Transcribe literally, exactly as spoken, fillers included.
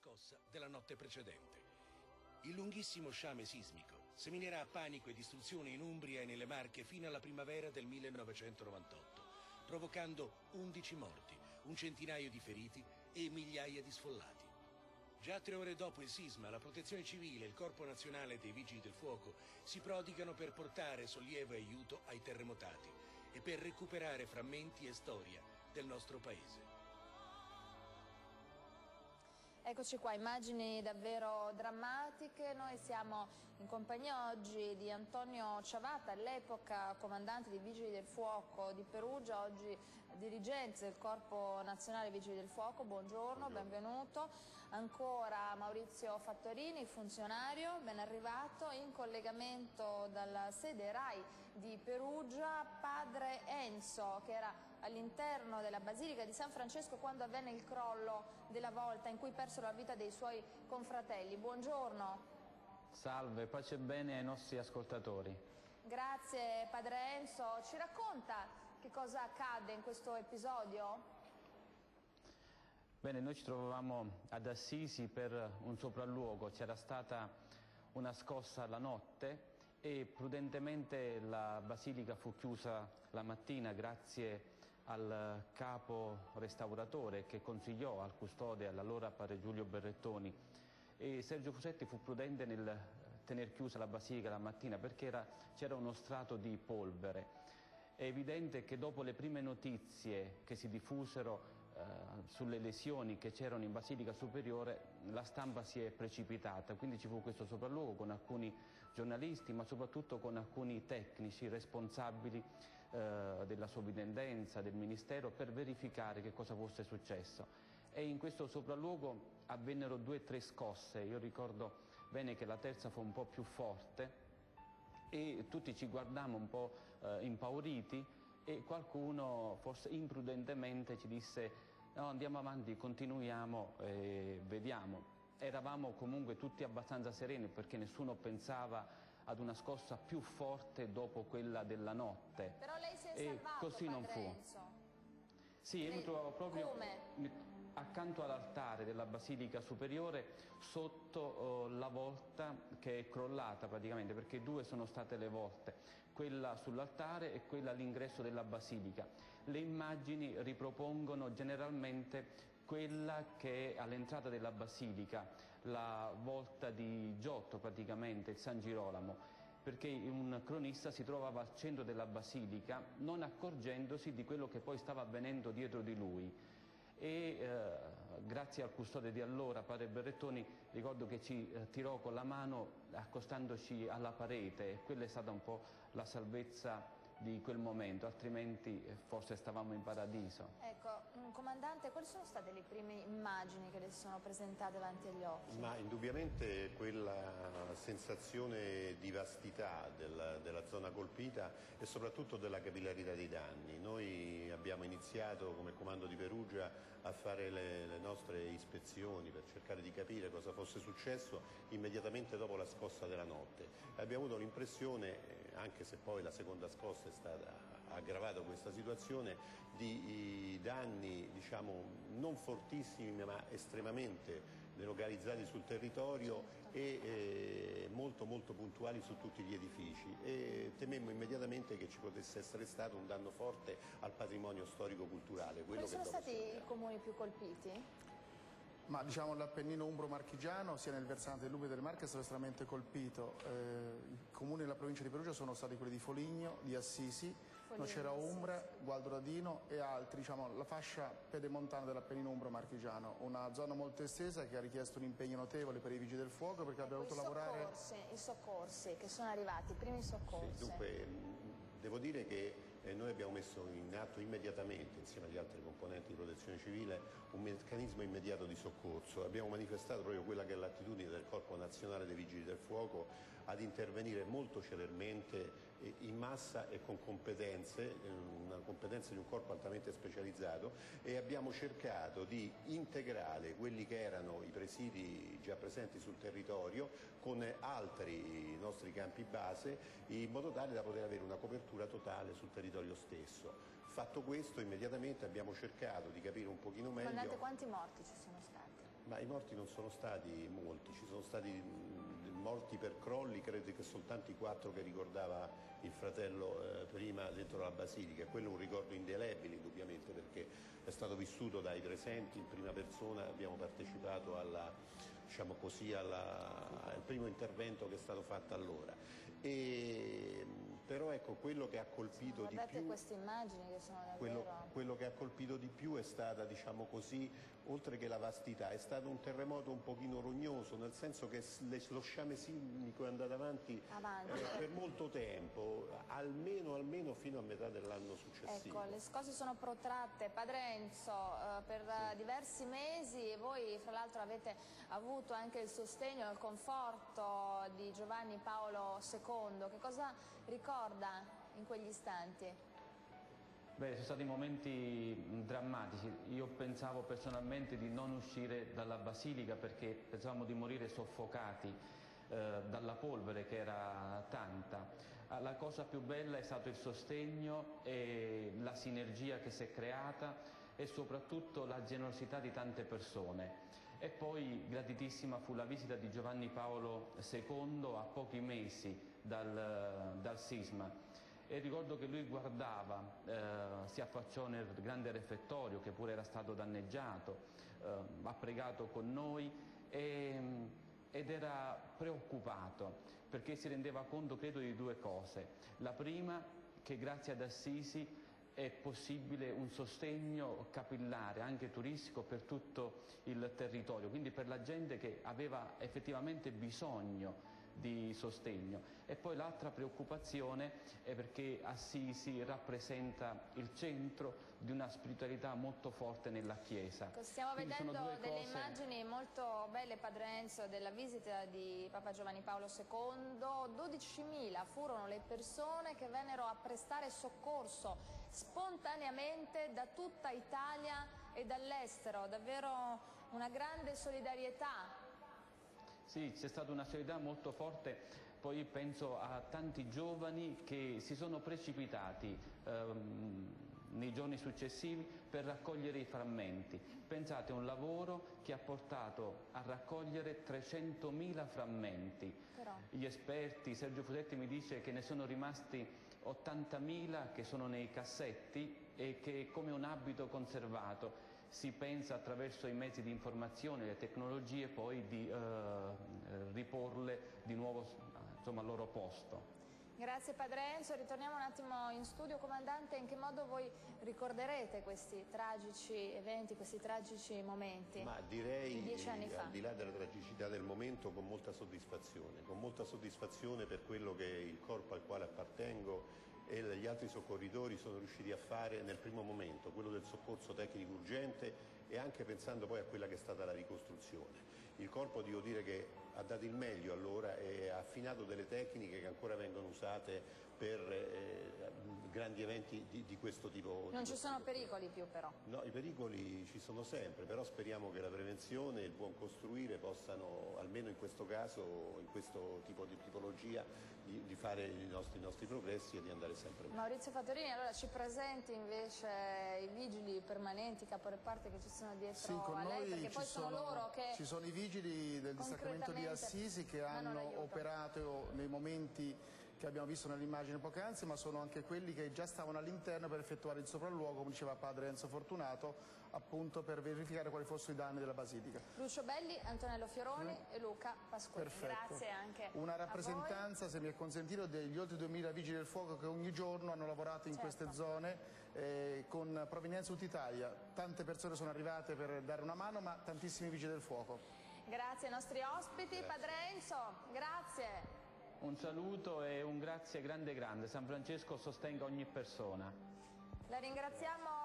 scossa della notte precedente. Il lunghissimo sciame sismico seminerà panico e distruzione in Umbria e nelle Marche fino alla primavera del millenovecentonovantotto, provocando undici morti, un centinaio di feriti e migliaia di sfollati. Già tre ore dopo il sisma, la Protezione Civile e il Corpo Nazionale dei Vigili del Fuoco si prodigano per portare sollievo e aiuto ai terremotati e per recuperare frammenti e storia del nostro paese. Eccoci qua, immagini davvero drammatiche. Noi siamo in compagnia oggi di Antonio Ciavatta, all'epoca comandante dei Vigili del Fuoco di Perugia, oggi dirigente del Corpo Nazionale Vigili del Fuoco. Buongiorno, Buongiorno. benvenuto. Ancora Maurizio Fattorini, funzionario, ben arrivato, in collegamento dalla sede RAI di Perugia, padre Enzo, che era all'interno della Basilica di San Francesco quando avvenne il crollo della volta in cui persero la vita dei suoi confratelli. Buongiorno. Salve, pace e bene ai nostri ascoltatori. Grazie padre Enzo. Ci racconta che cosa accadde in questo episodio? Bene, noi ci trovavamo ad Assisi per un sopralluogo, c'era stata una scossa la notte e prudentemente la Basilica fu chiusa la mattina grazie al capo restauratore che consigliò al custode, all'allora padre Giulio Berrettoni, e Sergio Fusetti fu prudente nel tener chiusa la Basilica la mattina perché c'era uno strato di polvere. È evidente che dopo le prime notizie che si diffusero eh, sulle lesioni che c'erano in Basilica Superiore, la stampa si è precipitata, quindi ci fu questo sopralluogo con alcuni giornalisti, ma soprattutto con alcuni tecnici responsabili eh, della sovrintendenza, del Ministero, per verificare che cosa fosse successo. E in questo sopralluogo avvennero due o tre scosse. Io ricordo bene che la terza fu un po' più forte e tutti ci guardammo un po' eh, impauriti e qualcuno forse imprudentemente ci disse no, andiamo avanti, continuiamo e vediamo. Eravamo comunque tutti abbastanza sereni perché nessuno pensava ad una scossa più forte dopo quella della notte. Però lei si è e salvato, così non fu. Enzo. Sì, io lei... mi trovavo proprio Come? accanto all'altare della Basilica Superiore, sotto oh, la volta che è crollata praticamente, perché due sono state le volte, quella sull'altare e quella all'ingresso della Basilica. Le immagini ripropongono generalmente quella che è all'entrata della Basilica, la volta di Giotto praticamente, il San Girolamo, perché un cronista si trovava al centro della Basilica non accorgendosi di quello che poi stava avvenendo dietro di lui. E eh, grazie al custode di allora, padre Berrettoni, ricordo che ci eh, tirò con la mano accostandoci alla parete e quella è stata un po' la salvezza di quel momento, altrimenti eh, forse stavamo in paradiso. Ecco, comandante, quali sono state le prime immagini che le sono presentate davanti agli occhi? Ma indubbiamente quella sensazione di vastità del, della zona colpita e soprattutto della capillarità dei danni. Noi abbiamo iniziato come comando di Perugia a fare le, le nostre ispezioni per cercare di capire cosa fosse successo immediatamente dopo la scossa della notte. Abbiamo avuto l'impressione, anche se poi la seconda scossa è stata aggravata questa situazione, di danni diciamo non fortissimi ma estremamente delocalizzati sul territorio e eh, molto molto puntuali su tutti gli edifici, e tememmo immediatamente che ci potesse essere stato un danno forte al patrimonio storico-culturale. Quali sono stati i comuni più colpiti? Ma diciamo l'Appennino umbro-marchigiano, sia nel versante dell'Umbria e delle Marche, è stato estremamente colpito. Eh, I comuni della provincia di Perugia sono stati quelli di Foligno, di Assisi, Nocera Umbra, Gualdo d'Adino e altri, diciamo la fascia pedemontana dell'Appennino umbro-marchigiano, una zona molto estesa che ha richiesto un impegno notevole per i vigili del fuoco perché abbiamo dovuto lavorare... Soccorsi, i soccorsi che sono arrivati, i primi soccorsi. Sì, dunque, devo dire che eh, noi abbiamo messo in atto immediatamente, insieme agli altri componenti di protezione civile, un meccanismo immediato di soccorso. Abbiamo manifestato proprio quella che è l'attitudine del Corpo Nazionale dei Vigili del Fuoco ad intervenire molto celermente, eh, in massa e con competenze, eh, una competenza di un corpo altamente specializzato, e abbiamo cercato di integrare quelli che erano i presidi già presenti sul territorio con altri nostri campi base, in modo tale da poter avere una copertura totale sul territorio stesso. Fatto questo, immediatamente abbiamo cercato di capire un pochino meglio... Comandante, quanti morti ci sono stati? Ma i morti non sono stati molti, ci sono stati mh, morti per crolli, credo che soltanto i quattro che ricordava il fratello eh, prima dentro la Basilica. Quello è un ricordo indelebile indubbiamente, perché è stato vissuto dai presenti in prima persona, abbiamo partecipato alla, diciamo così, alla, al primo intervento che è stato fatto allora. E, però ecco, quello che ha colpito di più, queste immagini che sono davvero... quello, quello che ha colpito di più è stata, diciamo così, oltre che la vastità, è stato un terremoto un pochino rognoso, nel senso che lo sciame sismico è andato avanti, avanti. Eh, per molto tempo, almeno, almeno fino a metà dell'anno successivo. Ecco, le cose sono protratte. Padre Enzo, eh, per sì. diversi mesi, e voi fra l'altro avete avuto anche il sostegno e il conforto di Giovanni Paolo secondo, che cosa ricorda in quegli istanti? Beh, sono stati momenti drammatici. Io pensavo personalmente di non uscire dalla Basilica perché pensavamo di morire soffocati eh, dalla polvere che era tanta. La cosa più bella è stato il sostegno e la sinergia che si è creata e soprattutto la generosità di tante persone. E poi gratitissima fu la visita di Giovanni Paolo secondo a pochi mesi dal, dal sisma. E ricordo che lui guardava, eh, si affacciò nel grande refettorio che pure era stato danneggiato, eh, ha pregato con noi e, ed era preoccupato perché si rendeva conto, credo, di due cose. La prima, che grazie ad Assisi è possibile un sostegno capillare, anche turistico, per tutto il territorio, quindi per la gente che aveva effettivamente bisogno di sostegno. E poi l'altra preoccupazione è perché Assisi rappresenta il centro di una spiritualità molto forte nella Chiesa. Stiamo Quindi vedendo delle cose... immagini molto belle, Padre Enzo, della visita di Papa Giovanni Paolo secondo. dodicimila furono le persone che vennero a prestare soccorso spontaneamente da tutta Italia e dall'estero, davvero una grande solidarietà. Sì, c'è stata una solidarietà molto forte, poi penso a tanti giovani che si sono precipitati ehm, nei giorni successivi per raccogliere i frammenti. Pensate, un lavoro che ha portato a raccogliere trecentomila frammenti. Però. Gli esperti, Sergio Fusetti mi dice che ne sono rimasti ottantamila che sono nei cassetti e che come un abito conservato. Si pensa attraverso i mezzi di informazione, le tecnologie, poi di eh, riporle di nuovo, insomma, al loro posto. Grazie Padre Enzo, ritorniamo un attimo in studio. Comandante, in che modo voi ricorderete questi tragici eventi, questi tragici momenti? Ma direi, di dieci anni fa. Al di là della tragicità del momento, con molta soddisfazione, con molta soddisfazione per quello che il corpo al quale appartengo e gli altri soccorritori sono riusciti a fare nel primo momento, quello del soccorso tecnico urgente, e anche pensando poi a quella che è stata la ricostruzione. Il corpo, devo dire, che ha dato il meglio allora e ha affinato delle tecniche che ancora vengono usate per eh, grandi eventi di, di questo tipo. Non ci sono pericoli più però? No, i pericoli ci sono sempre, però speriamo che la prevenzione e il buon costruire possano, almeno in questo caso, in questo tipo di tipologia, di, di fare i nostri, i nostri progressi e di andare sempre meglio. Maurizio Fattorini, allora ci presenti invece i vigili permanenti, caporeparti che ci sono dietro sì, con a lei, noi perché ci poi sono, sono loro che ci sono i vigili del distaccamento di Assisi che hanno operato nei momenti che abbiamo visto nell'immagine poc'anzi, ma sono anche quelli che già stavano all'interno per effettuare il sopralluogo, come diceva Padre Enzo Fortunato, appunto per verificare quali fossero i danni della Basilica. Lucio Belli, Antonello Fioroni mm. e Luca Pasquini. Perfetto. Grazie anche una rappresentanza, se mi è consentito, degli oltre duemila vigili del fuoco che ogni giorno hanno lavorato in certo. queste zone eh, con provenienza tutta Italia. Tante persone sono arrivate per dare una mano, ma tantissimi vigili del fuoco. Grazie ai nostri ospiti. Grazie. Padre Enzo, grazie. Un saluto e un grazie grande grande. San Francesco sostenga ogni persona. La ringraziamo